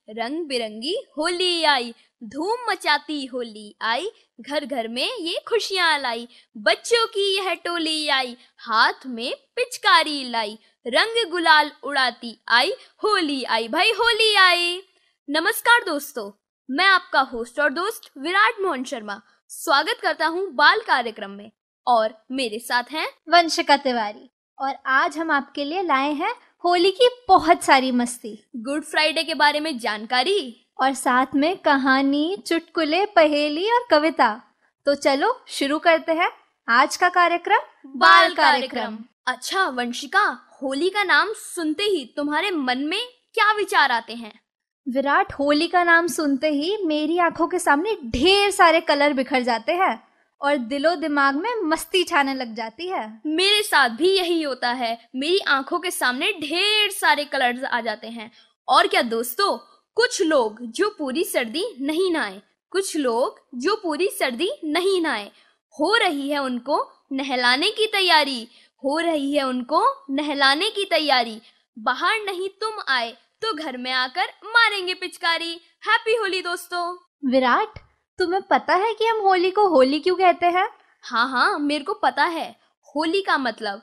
रंग बिरंगी होली आई, धूम मचाती होली आई, घर घर में ये खुशियां लाई। बच्चों की यह टोली आई, हाथ में पिचकारी लाई, रंग गुलाल उड़ाती आई, होली आई भाई होली आई। नमस्कार दोस्तों, मैं आपका होस्ट और दोस्त विराट मोहन शर्मा स्वागत करता हूँ बाल कार्यक्रम में और मेरे साथ हैं वंशिका तिवारी। और आज हम आपके लिए लाए हैं होली की बहुत सारी मस्ती, गुड फ्राइडे के बारे में जानकारी और साथ में कहानी, चुटकुले, पहेली और कविता। तो चलो शुरू करते हैं आज का कार्यक्रम, बाल कार्यक्रम। अच्छा वंशिका, होली का नाम सुनते ही तुम्हारे मन में क्या विचार आते हैं? विराट, होली का नाम सुनते ही मेरी आंखों के सामने ढेर सारे कलर बिखर जाते हैं और दिलो दिमाग में मस्ती छाने लग जाती है। मेरे साथ भी यही होता है, मेरी आंखों के सामने ढेर सारे कलर्स आ जाते हैं। और क्या दोस्तों, कुछ लोग जो पूरी सर्दी नहीं नहाए, कुछ लोग जो पूरी सर्दी नहीं नहाए, हो रही है उनको नहलाने की तैयारी, हो रही है उनको नहलाने की तैयारी। बाहर नहीं तुम आए तो घर में आकर मारेंगे पिचकारी। हैप्पी होली दोस्तों। विराट, तुम्हें पता है कि हम होली को होली क्यों कहते हैं? हाँ, मेरे को पता है। होली का मतलब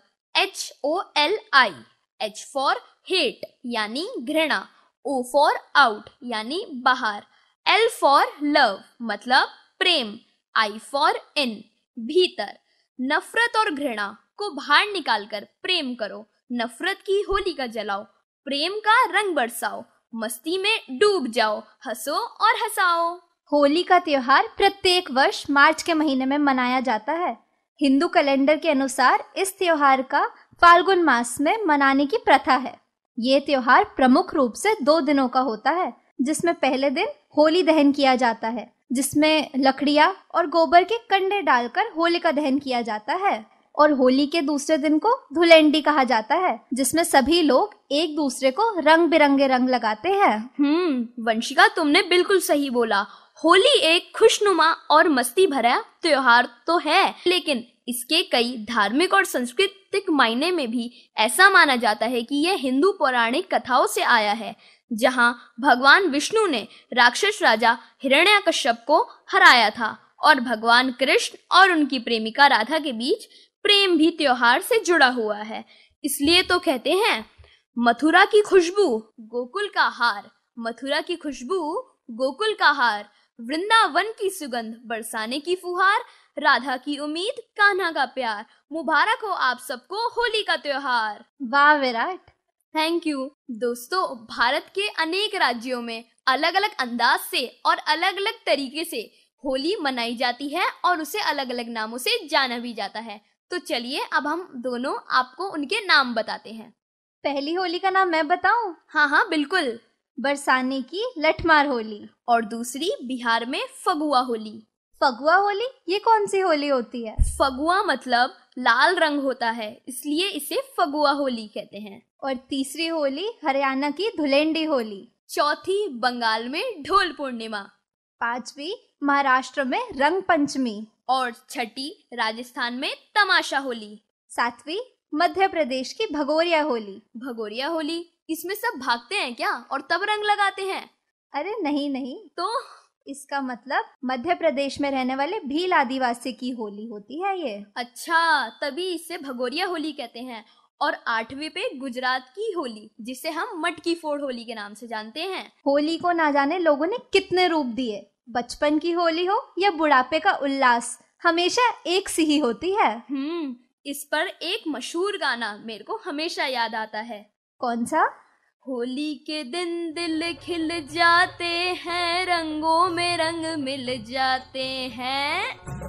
HOLI, H फॉर हेट यानी घृणा, O फॉर आउट यानी बाहर, L फॉर लव मतलब प्रेम, I फॉर इन भीतर। नफरत और घृणा को बाहर निकालकर प्रेम करो, नफरत की होली का जलाओ, प्रेम का रंग बरसाओ, मस्ती में डूब जाओ, हंसो और हंसाओ। होली का त्योहार प्रत्येक वर्ष मार्च के महीने में मनाया जाता है। हिंदू कैलेंडर के अनुसार इस त्योहार का फाल्गुन मास में मनाने की प्रथा है। ये त्योहार प्रमुख रूप से 2 दिनों का होता है, जिसमें पहले दिन होली दहन किया जाता है, जिसमें लकड़ियां और गोबर के कंडे डालकर होलिका दहन किया जाता है। और होली के दूसरे दिन को धुलेंडी कहा जाता है, जिसमें सभी लोग एक दूसरे को रंग बिरंगे रंग लगाते हैं। वंशिका, तुमने बिल्कुल सही बोला। होली एक खुशनुमा और मस्ती भरा त्योहार तो है, लेकिन इसके कई धार्मिक और सांस्कृतिक मायने में भी ऐसा माना जाता है कि यह हिंदू पौराणिक कथाओं से आया है, जहां भगवान विष्णु ने राक्षस राजा हिरण्यकश्यप को हराया था और भगवान कृष्ण और उनकी प्रेमिका राधा के बीच प्रेम भी त्योहार से जुड़ा हुआ है। इसलिए तो कहते हैं, मथुरा की खुशबू गोकुल का हार, मथुरा की खुशबू गोकुल का हार, वृंदावन की सुगंध बरसाने की फुहार, राधा की उम्मीद कान्हा का प्यार, मुबारक हो आप सबको होली का त्योहार। वाह विराट, थैंक यू। दोस्तों, भारत के अनेक राज्यों में अलग अलग अंदाज से और अलग अलग तरीके से होली मनाई जाती है और उसे अलग अलग नामों से जाना भी जाता है। तो चलिए अब हम दोनों आपको उनके नाम बताते हैं। पहली होली का नाम मैं बताऊं? हाँ बिल्कुल। बरसाने की लठमार होली। और दूसरी बिहार में फगुआ होली। फगुआ होली ये कौन सी होली होती है? फगुआ मतलब लाल रंग होता है, इसलिए इसे फगुआ होली कहते हैं। और तीसरी होली हरियाणा की धुलेंडी होली। चौथी बंगाल में ढोल पूर्णिमा। पांचवी महाराष्ट्र में रंग पंचमी। और छठी राजस्थान में तमाशा होली। सातवीं मध्य प्रदेश की भगोरिया होली। भगोरिया होली, इसमें सब भागते हैं क्या और तब रंग लगाते हैं? अरे नहीं, तो इसका मतलब मध्य प्रदेश में रहने वाले भील आदिवासी की होली होती है ये। अच्छा, तभी इसे भगोरिया होली कहते हैं। और 8वीं पे गुजरात की होली, जिसे हम मटकी फोड़ होली के नाम से जानते हैं। होली को ना जाने लोगों ने कितने रूप दिए। बचपन की होली हो या बुढ़ापे का उल्लास, हमेशा एक सी ही होती है। इस पर एक मशहूर गाना मेरे को हमेशा याद आता है। कौन सा? होली के दिन दिल खिल जाते हैं, रंगों में रंग मिल जाते हैं।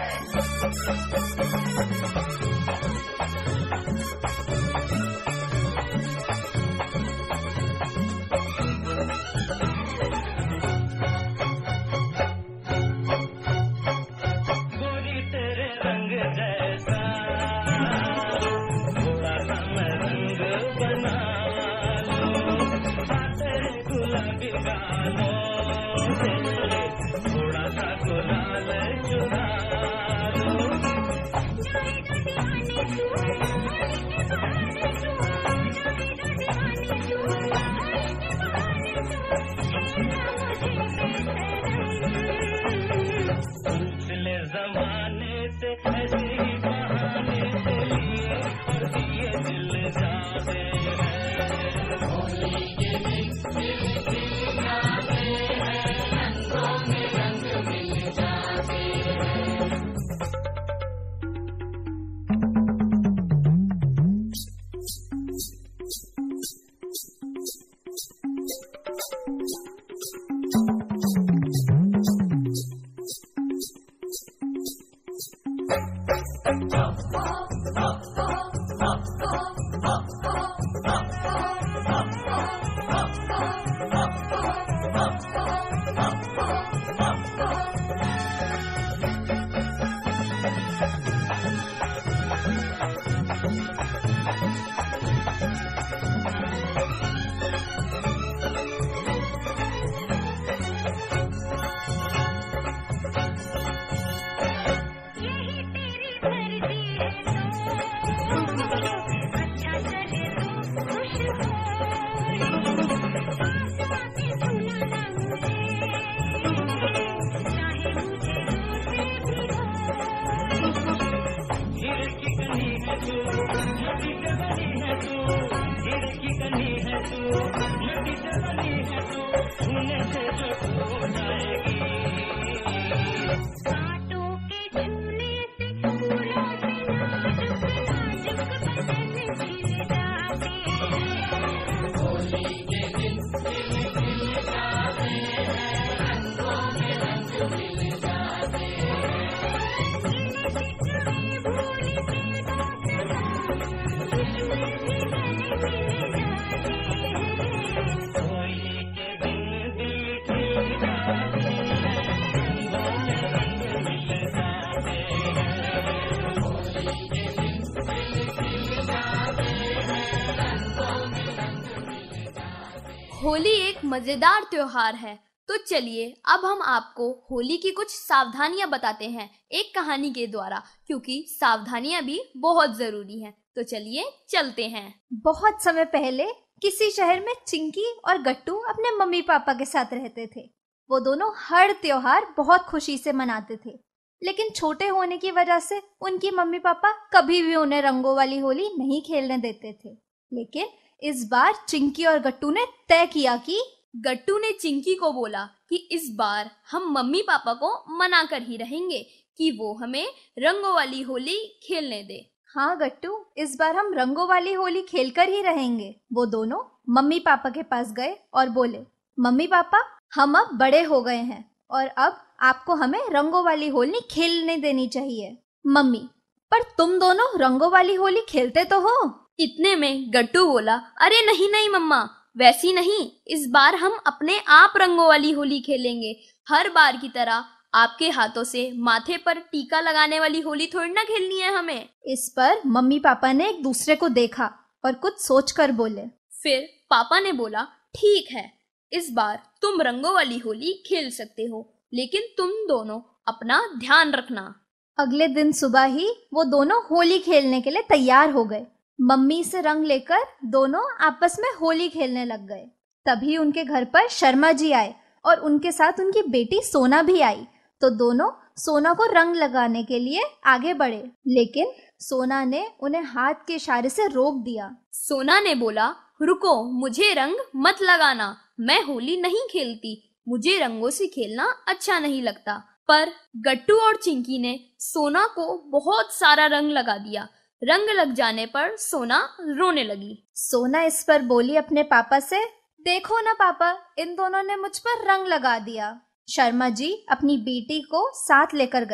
होली एक मजेदार त्योहार है, तो चलिए अब हम आपको होली की कुछ सावधानियां बताते हैं एक कहानी के द्वारा, क्योंकि सावधानियां भी बहुत जरूरी हैं। तो चलिए चलते हैं। बहुत समय पहले किसी शहर में चिंकी और गट्टू अपने मम्मी पापा के साथ रहते थे। वो दोनों हर त्योहार बहुत खुशी से मनाते थे, लेकिन छोटे होने की वजह से उनकी मम्मी पापा कभी भी उन्हें रंगों वाली होली नहीं खेलने देते थे। लेकिन इस बार चिंकी और गट्टू ने तय किया कि गट्टू ने चिंकी को बोला कि इस बार हम मम्मी पापा को मना कर ही रहेंगे कि वो हमें रंगों वाली होली खेलने दे। हाँ गट्टू, इस बार हम रंगों वाली होली खेलकर ही रहेंगे। वो दोनों मम्मी पापा के पास गए और बोले, मम्मी पापा, हम अब बड़े हो गए हैं और अब आपको हमें रंगों वाली होली खेलने देनी चाहिए। मम्मी, पर तुम दोनों रंगों वाली होली खेलते तो हो। इतने में गट्टू बोला, अरे नहीं नहीं मम्मा, वैसी नहीं, इस बार हम अपने आप रंगों वाली होली खेलेंगे। हर बार की तरह आपके हाथों से माथे पर टीका लगाने वाली होली थोड़ी ना खेलनी है हमें। इस पर मम्मी पापा ने एक दूसरे को देखा और कुछ सोचकर बोले। फिर पापा ने बोला, ठीक है, इस बार तुम रंगों वाली होली खेल सकते हो, लेकिन तुम दोनों अपना ध्यान रखना। अगले दिन सुबह ही वो दोनों होली खेलने के लिए तैयार हो गए। मम्मी से रंग लेकर दोनों आपस में होली खेलने लग गए। तभी उनके घर पर शर्मा जी आए और उनके साथ उनकी बेटी सोना भी आई। तो दोनों सोना को रंग लगाने के लिए आगे बढ़े, लेकिन सोना ने उन्हें हाथ के इशारे से रोक दिया। सोना ने बोला, रुको, मुझे रंग मत लगाना, मैं होली नहीं खेलती, मुझे रंगों से खेलना अच्छा नहीं लगता। पर गट्टू और चिंकी ने सोना को बहुत सारा रंग लगा दिया। रंग लग जाने पर सोना रोने लगी। सोना इस पर बोली अपने पापा से, देखो ना पापा, इन दोनों ने मुझ पर रंग लगा दिया। शर्मा जी अपनी बेटी को साथ लेकर गए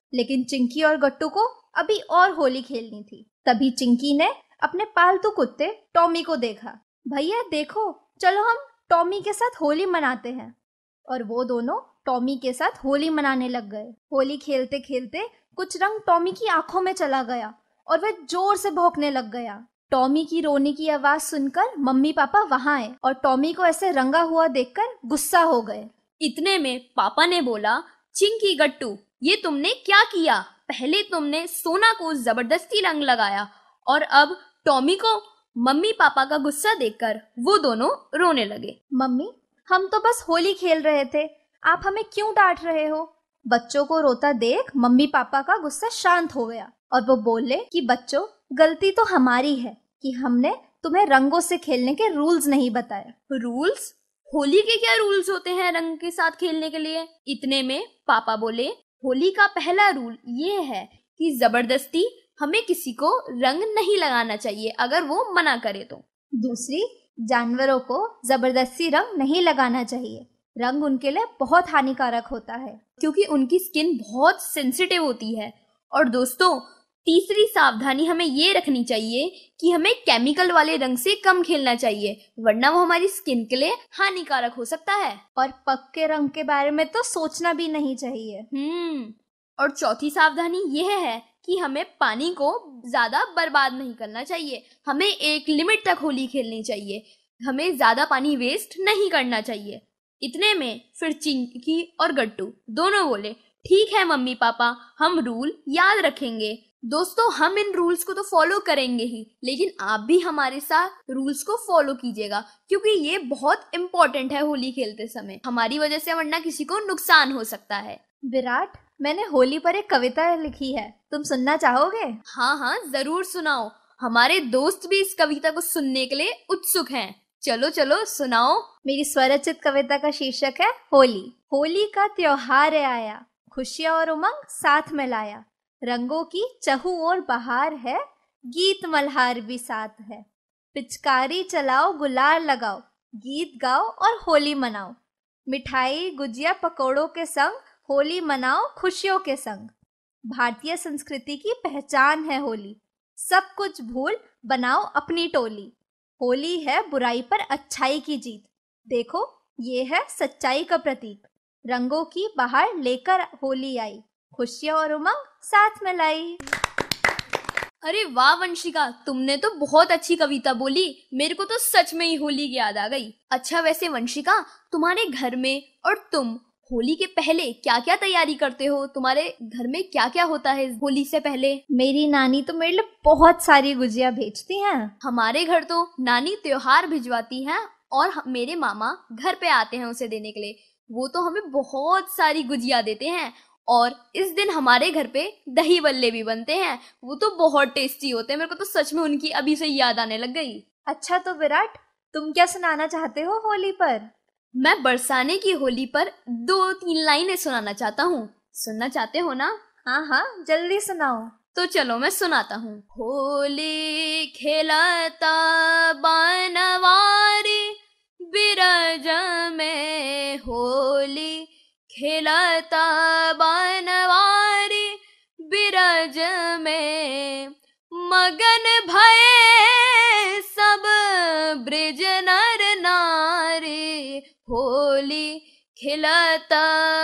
लेकिन चिंकी और गट्टू को अभी और होली खेलनी थी। तभी चिंकी ने अपने पालतू कुत्ते टॉमी को देखा। भैया देखो, चलो हम टॉमी के साथ होली मनाते हैं। और वो दोनों टॉमी के साथ होली मनाने लग गए। होली खेलते खेलते कुछ रंग टॉमी की आंखों में चला गया और वह जोर से भौंकने लग गया। टॉमी की रोने की आवाज सुनकर मम्मी पापा वहां आए और टॉमी को ऐसे रंगा हुआ देखकर गुस्सा हो गए। इतने में पापा ने बोला, चिंकी गट्टू, ये तुमने क्या किया? पहले तुमने सोना को जबरदस्ती रंग लगाया और अब टॉमी को। मम्मी पापा का गुस्सा देखकर वो दोनों रोने लगे। मम्मी, हम तो बस होली खेल रहे थे, आप हमें क्यों डांट रहे हो? बच्चों को रोता देख मम्मी पापा का गुस्सा शांत हो गया और वो बोले कि बच्चों, गलती तो हमारी है कि हमने तुम्हें रंगों से खेलने के रूल्स नहीं बताए। रूल्स? होली के क्या रूल्स होते हैं रंग के साथ खेलने के लिए? इतने में पापा बोले, होली का पहला रूल ये है कि जबरदस्ती हमें किसी को रंग नहीं लगाना चाहिए अगर वो मना करे तो। दूसरी, जानवरों को जबरदस्ती रंग नहीं लगाना चाहिए। रंग उनके लिए बहुत हानिकारक होता है क्योंकि उनकी स्किन बहुत सेंसिटिव होती है। और दोस्तों, तीसरी सावधानी हमें ये रखनी चाहिए कि हमें केमिकल वाले रंग से कम खेलना चाहिए, वरना वो हमारी स्किन के लिए हानिकारक हो सकता है। और पक्के रंग के बारे में तो सोचना भी नहीं चाहिए। और चौथी सावधानी यह है कि हमें पानी को ज्यादा बर्बाद नहीं करना चाहिए। हमें एक लिमिट तक होली खेलनी चाहिए, हमें ज्यादा पानी वेस्ट नहीं करना चाहिए। इतने में फिर चिंकी और गट्टू दोनों बोले, ठीक है मम्मी पापा, हम रूल याद रखेंगे। दोस्तों, हम इन रूल्स को तो फॉलो करेंगे ही, लेकिन आप भी हमारे साथ रूल्स को फॉलो कीजिएगा, क्योंकि ये बहुत इम्पोर्टेंट है होली खेलते समय। हमारी वजह से वरना किसी को नुकसान हो सकता है। विराट, मैंने होली पर एक कविता लिखी है, तुम सुनना चाहोगे? हाँ हाँ, जरूर सुनाओ। हमारे दोस्त भी इस कविता को सुनने के लिए उत्सुक हैं। चलो चलो सुनाओ। मेरी स्वरचित कविता का शीर्षक है होली। होली का त्योहार आया, खुशियाँ और उमंग साथ में लाया। रंगों की चहु और बहार है, गीत मल्हार भी साथ है। पिचकारी चलाओ, गुलाल लगाओ, गीत गाओ और होली मनाओ। मिठाई गुजिया पकौड़ों के संग होली मनाओ खुशियों के संग। भारतीय संस्कृति की पहचान है होली, सब कुछ भूल बनाओ अपनी टोली। होली है बुराई पर अच्छाई की जीत, देखो ये है सच्चाई का प्रतीक। रंगों की बहार लेकर होली आई, खुशियाँ और उमंग साथ में लाई। अरे वाह वंशिका, तुमने तो बहुत अच्छी कविता बोली। मेरे को तो सच में ही होली की याद आ गई। अच्छा, वैसे वंशिका, तुम्हारे घर में और तुम होली के पहले क्या क्या तैयारी करते हो? तुम्हारे घर में क्या क्या होता है होली से पहले? मेरी नानी तो मेरे लिए बहुत सारी गुजिया भेजती हैं। हमारे घर तो नानी त्योहार भिजवाती हैं और मेरे मामा घर पे आते हैं उसे देने के लिए। वो तो हमें बहुत सारी गुजिया देते हैं और इस दिन हमारे घर पे दही बल्ले भी बनते हैं। वो तो बहुत टेस्टी होते हैं। मेरे को तो सच में उनकी अभी से याद आने लग गई। अच्छा, तो विराट, तुम क्या सुनाना चाहते हो होली पर? मैं बरसाने की होली पर 2-3 लाइनें सुनाना चाहता हूँ। सुनना चाहते हो ना? हाँ हाँ, जल्दी सुनाओ। तो चलो मैं सुनाता हूँ। होली खेलता बनवारी बिरज में, होली खेलता बनवारी बिरज में, मगन भये सब ब्रिज नर नारी, होली खेलता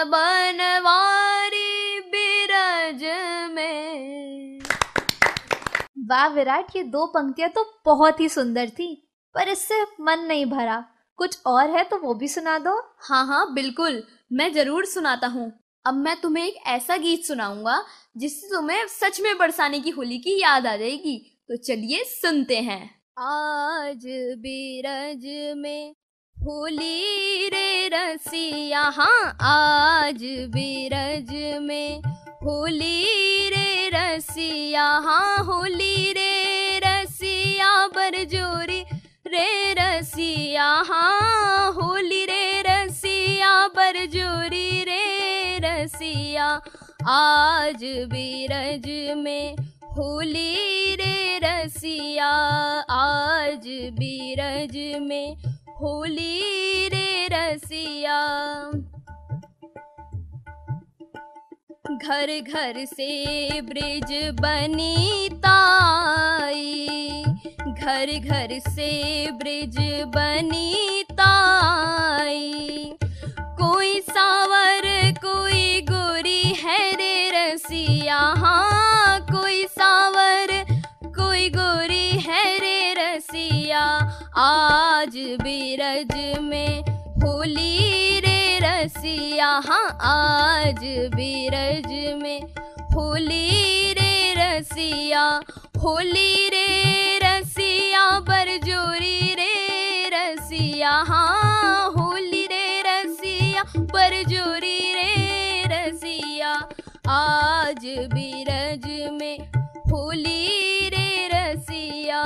बनवारी बिरज में। वाह विराट, ये 2 पंक्तियां तो बहुत ही सुंदर थी, पर इससे मन नहीं भरा। कुछ और है तो वो भी सुना दो। हाँ हाँ बिल्कुल, मैं जरूर सुनाता हूँ। अब मैं तुम्हें एक ऐसा गीत सुनाऊंगा जिससे तुम्हें सच में बरसाने की होली की याद आ जाएगी। तो चलिए सुनते हैं। आज बिरज में होली रे रसिया, हाँ आज बिरज में होली रे रसिया, हाँ होली रे रसिया बरजोरी रे रसिया, हाँ होली रे रसिया बरजोरी रे रसिया। आज बिरज में होली रे रसिया, आज बिरज में होली रे रसिया। घर घर से ब्रिज बनीताई, घर घर से ब्रिज बनीताई। कोई सावर कोई गोरी है रे रसिया, हाँ कोई सावर कोई गोरी है रे रसिया। आज बिरज में होली रे रसिया, हाँ आज बिरज में होली रे रसिया। होली रे रसिया बरजोरी रे रसिया, हाँ होली रे रसिया बरजोरी रे रसिया। आज बिरज में होली रे रसिया।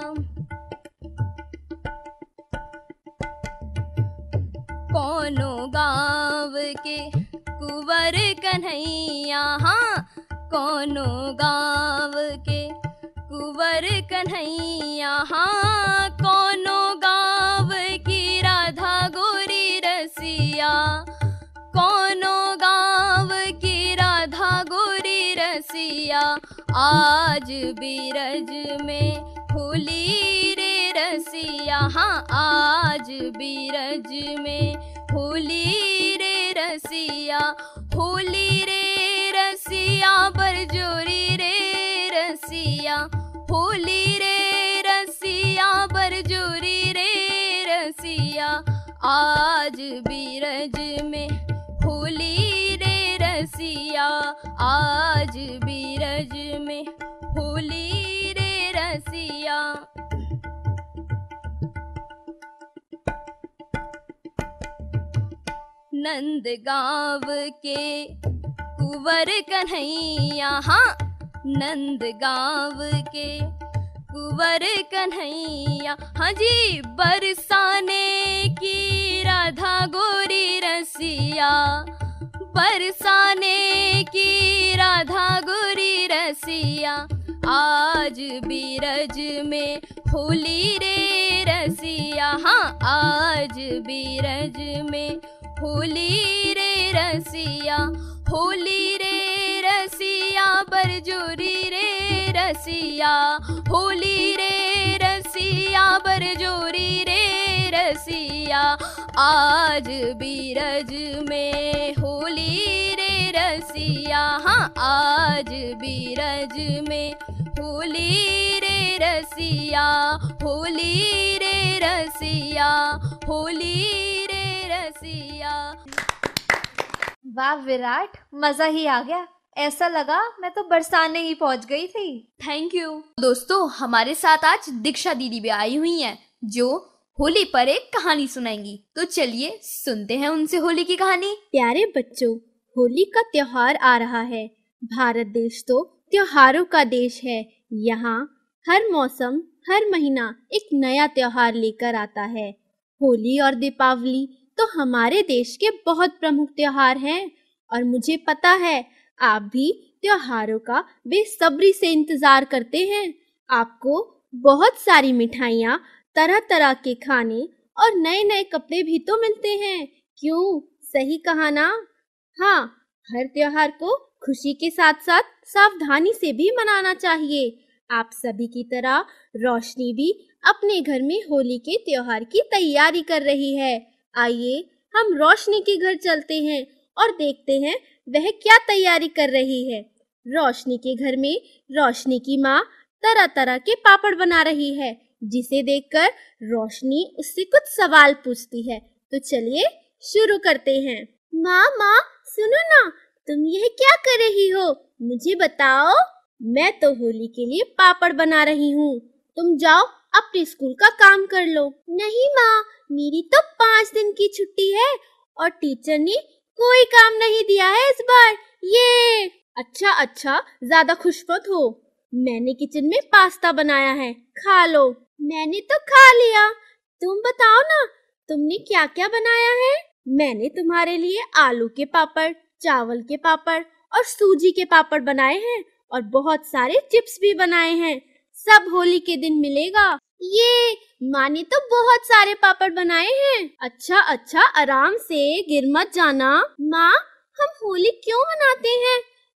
कोनो गाँव के कुंवर कन्हैया, हाँ कोनो गाँव के कुंवर कन्हैया, हाँ कोनो गाँव की राधा गोरी रसिया। कोनो गाँव की राधा गोरी रसिया। आज बिरज में होली रे रसिया, हाँ आज बिरज में होली रे रसिया। होली रे रसिया बरजोरी रे रसिया, होली रे रसिया बरजोरी रे रसिया। आज बिरज में होली रे रसिया, आज बिरज में होली रे रसिया। नंद गाँव के कुंवर कन्हैया, हाँ नंद गाँव के कुंवर कन्हैया। हाँ जी बरसाने की राधा गोरी रसिया, बरसाने की राधा गोरी रसिया। आज बिरज में होली रे रसिया, हाँ आज बिरज में होली रे रसिया। होली रे रसिया बरजोरी रे रसिया, होली रे रसिया बरजोरी रे रसिया। आज बिरज में होली रे रसिया, हाँ आज बिरज में होली रे रसिया। होली रे रसिया, होली रे रसिया। वाह विराट, मजा ही आ गया। ऐसा लगा मैं तो बरसाने ही पहुंच गई थी। Thank you. दोस्तों हमारे साथ आज दीक्षा दीदी भी आई हुई हैं जो होली पर एक कहानी सुनाएंगी। तो चलिए सुनते हैं उनसे होली की कहानी। प्यारे बच्चों, होली का त्योहार आ रहा है। भारत देश तो त्योहारों का देश है। यहाँ हर मौसम हर महीना एक नया त्योहार लेकर आता है। होली और दीपावली तो हमारे देश के बहुत प्रमुख त्योहार हैं और मुझे पता है आप भी त्योहारों का बेसब्री से इंतजार करते हैं। आपको बहुत सारी मिठाइयाँ, तरह तरह के खाने और नए नए कपड़े भी तो मिलते हैं। क्यों, सही कहा ना? हाँ, हर त्योहार को खुशी के साथ साथ सावधानी से भी मनाना चाहिए। आप सभी की तरह रोशनी भी अपने घर में होली के त्योहार की तैयारी कर रही है। आइए हम रोशनी के घर चलते हैं और देखते हैं वह क्या तैयारी कर रही है। रोशनी के घर में रोशनी की माँ तरह तरह के पापड़ बना रही है, जिसे देखकर रोशनी उससे कुछ सवाल पूछती है। तो चलिए शुरू करते हैं। माँ सुनो ना, तुम यह क्या कर रही हो? मुझे बताओ। मैं तो होली के लिए पापड़ बना रही हूँ। तुम जाओ अपने स्कूल का काम कर लो। नहीं माँ, मेरी तो 5 दिन की छुट्टी है और टीचर ने कोई काम नहीं दिया है इस बार। ये अच्छा, ज्यादा खुश मत हो। मैंने किचन में पास्ता बनाया है, खा लो। मैंने तो खा लिया। तुम बताओ ना, तुमने क्या क्या बनाया है? मैंने तुम्हारे लिए आलू के पापड़, चावल के पापड़ और सूजी के पापड़ बनाए हैं और बहुत सारे चिप्स भी बनाए हैं। सब होली के दिन मिलेगा। ये माँ ने तो बहुत सारे पापड़ बनाए हैं। अच्छा, आराम से, गिर मत जाना। माँ, हम होली क्यों मनाते हैं?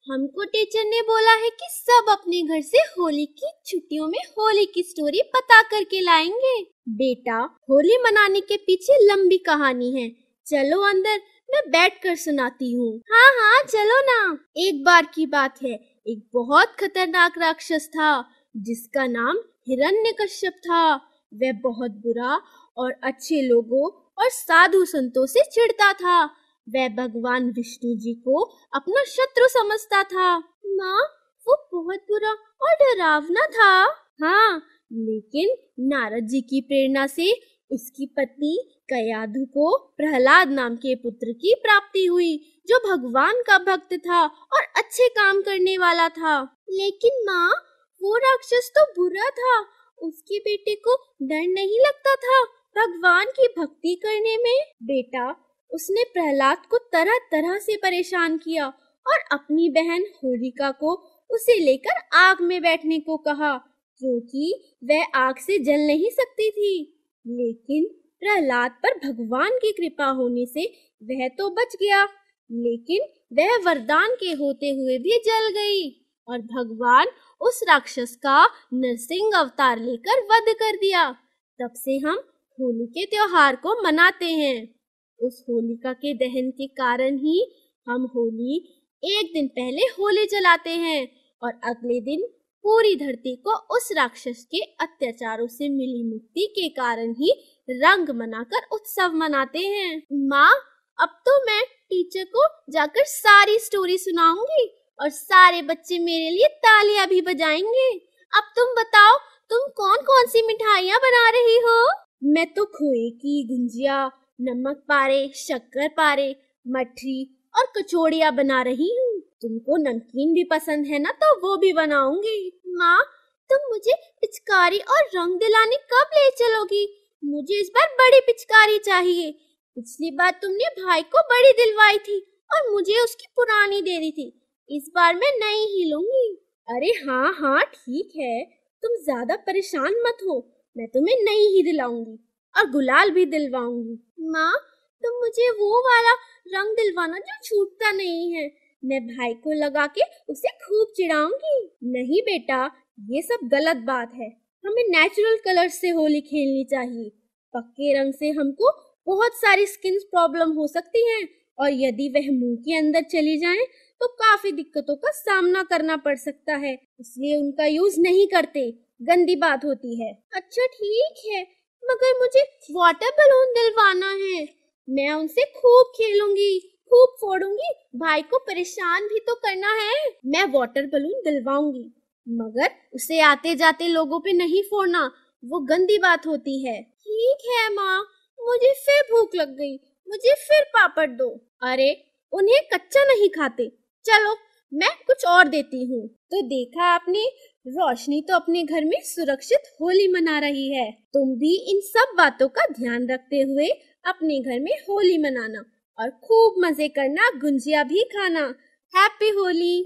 हमको टीचर ने बोला है कि सब अपने घर से होली की छुट्टियों में होली की स्टोरी पता करके लाएंगे। बेटा, होली मनाने के पीछे लंबी कहानी है। चलो अंदर, मैं बैठकर सुनाती हूँ। हाँ हाँ चलो ना। एक बार की बात है, एक बहुत खतरनाक राक्षस था जिसका नाम हिरण्यकश्यप था। वह बहुत बुरा और अच्छे लोगों और साधु संतों से चिढ़ता था। वह भगवान विष्णु जी को अपना शत्रु समझता था। माँ, वो बहुत बुरा और डरावना था। हाँ, लेकिन नारद जी की प्रेरणा से उसकी पत्नी कयाधु को प्रहलाद नाम के पुत्र की प्राप्ति हुई, जो भगवान का भक्त था और अच्छे काम करने वाला था। लेकिन माँ, वो राक्षस तो बुरा था। उसके बेटे को डर नहीं लगता था भगवान की भक्ति करने में। बेटा, उसने प्रहलाद को तरह तरह से परेशान किया और अपनी बहन होलिका को उसे लेकर आग में बैठने को कहा, क्योंकि वह आग से जल नहीं सकती थी। लेकिन प्रहलाद पर भगवान की कृपा होने से वह तो बच गया, लेकिन वह वरदान के होते हुए भी जल गई और भगवान उस राक्षस का नरसिंह अवतार लेकर वध कर दिया। तब से हम होली के त्योहार को मनाते हैं। उस होलिका के दहन के कारण ही हम होली एक दिन पहले होली जलाते हैं और अगले दिन पूरी धरती को उस राक्षस के अत्याचारों से मिली मुक्ति के कारण ही रंग मनाकर उत्सव मनाते हैं। माँ, अब तो मैं टीचर को जाकर सारी स्टोरी सुनाऊंगी और सारे बच्चे मेरे लिए तालियां भी बजाएंगे। अब तुम बताओ, तुम कौन कौन सी मिठाइयाँ बना रही हो? मैं तो खोए की गुंजिया, नमक पारे, शक्कर पारे, मठरी और कचौड़ियाँ बना रही हूँ। तुमको नमकीन भी पसंद है ना, तो वो भी बनाऊंगी। माँ, तुम मुझे पिचकारी और रंग दिलाने कब ले चलोगी? मुझे इस बार बड़ी पिचकारी चाहिए। पिछली बार तुमने भाई को बड़ी दिलवाई थी और मुझे उसकी पुरानी दे दी थी। इस बार मैं नई ही लूंगी। अरे हाँ हाँ ठीक है, तुम ज्यादा परेशान मत हो, मैं तुम्हें नई ही दिलाऊंगी और गुलाल भी दिलवाऊंगी। माँ, तुम मुझे वो वाला रंग दिलवाना जो छूटता नहीं है। मैं भाई को लगा के उसे खूब चिढ़ाऊंगी। नहीं बेटा, ये सब गलत बात है। हमें नेचुरल कलर्स से होली खेलनी चाहिए। पक्के रंग से हमको बहुत सारी स्किन प्रॉब्लम हो सकती हैं और यदि वह मुंह के अंदर चली जाएं, तो काफी दिक्कतों का सामना करना पड़ सकता है। इसलिए उनका यूज नहीं करते, गंदी बात होती है। अच्छा ठीक है, मगर मुझे वाटर बलून दिलवाना है। मैं उनसे खूब खेलूंगी, खूब फोड़ूंगी। भाई को परेशान भी तो करना है। मैं वाटर बलून दिलवाऊंगी, मगर उसे आते जाते लोगों पे नहीं फोड़ना, वो गंदी बात होती है। ठीक है माँ, मुझे फिर भूख लग गई, मुझे फिर पापड़ दो। अरे, उन्हें कच्चा नहीं खाते। चलो, मैं कुछ और देती हूँ। तो देखा आपने, रोशनी तो अपने घर में सुरक्षित होली मना रही है। तुम भी इन सब बातों का ध्यान रखते हुए अपने घर में होली मनाना और खूब मजे करना, गुंजिया भी खाना। हैप्पी होली।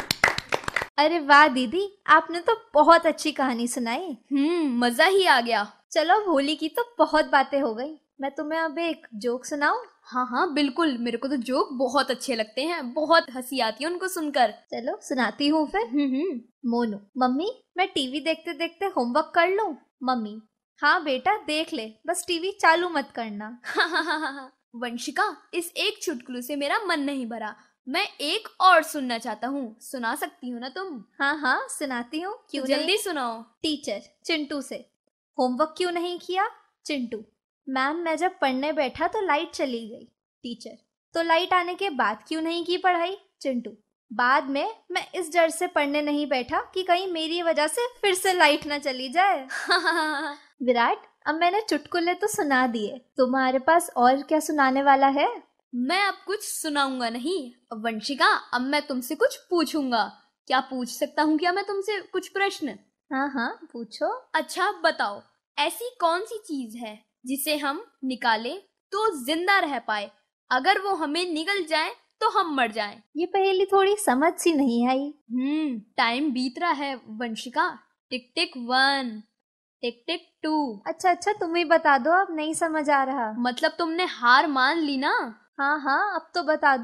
अरे वाह दीदी, आपने तो बहुत अच्छी कहानी सुनाई। मजा ही आ गया। चलो, होली की तो बहुत बातें हो गई। मैं तुम्हें अब एक जोक सुनाऊं? हाँ हाँ बिल्कुल, मेरे को तो जोक बहुत अच्छे लगते हैं, बहुत हंसी आती है उनको सुनकर। चलो सुनाती हूँ फिर। मोनू, मम्मी मैं टीवी देखते देखते होमवर्क कर लूं? मम्मी, हाँ बेटा देख ले, बस टीवी चालू मत करना। वंशिका, इस एक चुटकुले से मेरा मन नहीं भरा, मैं एक और सुनना चाहता हूँ। सुना सकती हो ना तुम? हाँ हाँ सुनाती हूँ, क्यों जल्दी नहीं? सुनाओ। टीचर चिंटू से, होमवर्क क्यों नहीं किया? चिंटू, मैम मैं जब पढ़ने बैठा तो लाइट चली गई। टीचर, तो लाइट आने के बाद क्यों नहीं की पढ़ाई? चिंटू, बाद में मैं इस डर से पढ़ने नहीं बैठा कि कहीं मेरी वजह से फिर से लाइट ना चली जाए। विराट, अब मैंने चुटकुले तो सुना दिए, तुम्हारे पास और क्या सुनाने वाला है? मैं अब कुछ सुनाऊंगा नहीं। वंशिका, अब मैं तुमसे कुछ पूछूंगा। क्या पूछ सकता हूँ क्या मैं तुमसे कुछ प्रश्न? हाँ हाँ पूछो। अच्छा बताओ, ऐसी कौन सी चीज है जिसे हम निकालें तो जिंदा रह पाए, अगर वो हमें निगल जाए तो हम मर जाएं? ये पहेली थोड़ी समझ सी नहीं आई। टाइम बीत रहा है वंशिका। टिक टिक 1, टिक टिक 2। अच्छा तुम ही बता दो, अब नहीं समझ आ रहा। मतलब तुमने हार मान ली ना? हाँ हाँ अब तो बता दो।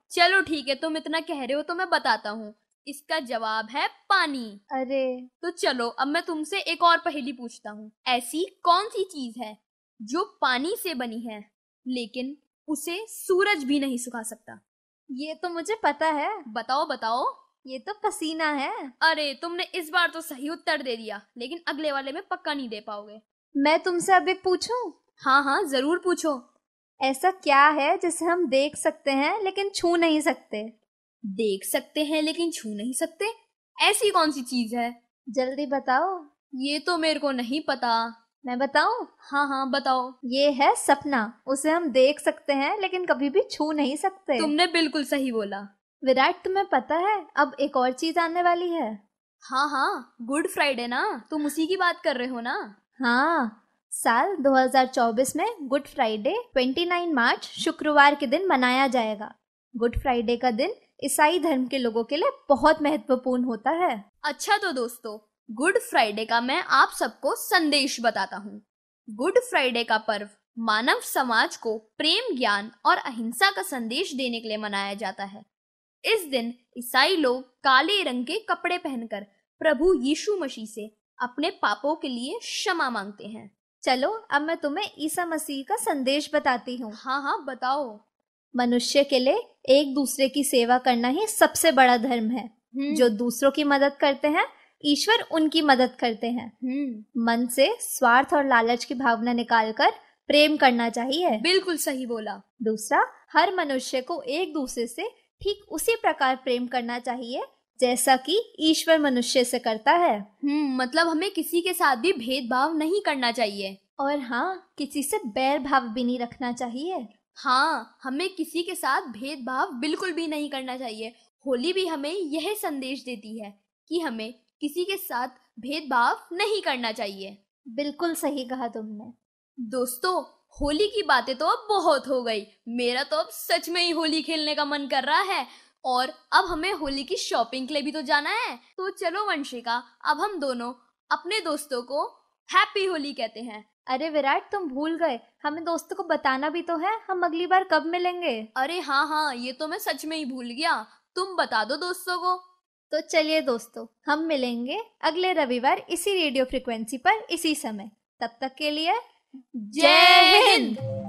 चलो ठीक है, तुम इतना कह रहे हो तो मैं बताता हूँ। इसका जवाब है पानी। अरे तो चलो अब मैं तुमसे एक और पहेली पूछता हूँ। ऐसी कौन सी चीज है जो पानी से बनी है लेकिन उसे सूरज भी नहीं सुखा सकता? ये तो मुझे पता है, बताओ बताओ। ये तो पसीना है। अरे तुमने इस बार तो सही उत्तर दे दिया, लेकिन अगले वाले में पक्का नहीं दे पाओगे। मैं तुमसे अब एक पूछूं? हाँ हाँ जरूर पूछो। ऐसा क्या है जिसे हम देख सकते हैं लेकिन छू नहीं सकते? देख सकते हैं लेकिन छू नहीं सकते, ऐसी कौन सी चीज है? जल्दी बताओ। ये तो मेरे को नहीं पता। मैं बताऊं? हाँ हाँ बताओ। ये है सपना। उसे हम देख सकते हैं लेकिन कभी भी छू नहीं सकते। तुमने बिल्कुल सही बोला। विराट, तुम्हें पता है अब एक और चीज आने वाली है। हाँ हाँ, गुड फ्राइडे ना, तुम उसी की बात कर रहे हो ना? हाँ, साल 2024 में गुड फ्राइडे 29 मार्च शुक्रवार के दिन मनाया जाएगा। गुड फ्राइडे का दिन ईसाई धर्म के लोगों के लिए बहुत महत्वपूर्ण होता है। अच्छा तो दोस्तों, गुड फ्राइडे का मैं आप सबको संदेश बताता हूँ। गुड फ्राइडे का पर्व मानव समाज को प्रेम, ज्ञान और अहिंसा का संदेश देने के लिए मनाया जाता है। इस दिन ईसाई लोग काले रंग के कपड़े पहनकर प्रभु यीशु मसीह से अपने पापों के लिए क्षमा मांगते हैं। चलो अब मैं तुम्हें ईसा मसीह का संदेश बताती हूँ। हाँ हाँ बताओ। मनुष्य के लिए एक दूसरे की सेवा करना ही सबसे बड़ा धर्म है। जो दूसरों की मदद करते हैं, ईश्वर उनकी मदद करते हैं। मन से स्वार्थ और लालच की भावना निकालकर प्रेम करना चाहिए। बिल्कुल सही बोला। दूसरा, हर मनुष्य को एक दूसरे से ठीक उसी प्रकार प्रेम करना चाहिए जैसा कि ईश्वर मनुष्य से करता है। मतलब हमें किसी के साथ भी भेदभाव नहीं करना चाहिए। और हाँ, किसी से बैर भाव भी नहीं रखना चाहिए। हाँ, हमें किसी के साथ भेदभाव बिल्कुल भी नहीं करना चाहिए। होली भी हमें यह संदेश देती है कि हमें किसी के साथ भेदभाव नहीं करना चाहिए। बिल्कुल सही कहा तुमने। दोस्तों, होली की बातें तो अब बहुत हो गई। मेरा तो अब सच में ही होली खेलने का मन कर रहा है। और अब हमें होली की शॉपिंग के लिए भी तो जाना है। तो चलो वंशिका, अब हम दोनों अपने दोस्तों को हैप्पी होली कहते हैं। अरे विराट, तुम भूल गए, हमें दोस्तों को बताना भी तो है हम अगली बार कब मिलेंगे। अरे हाँ हाँ, ये तो मैं सच में ही भूल गया। तुम बता दो दोस्तों को। तो चलिए दोस्तों, हम मिलेंगे अगले रविवार इसी रेडियो फ्रिक्वेंसी पर इसी समय। तब तक के लिए जय हिंद।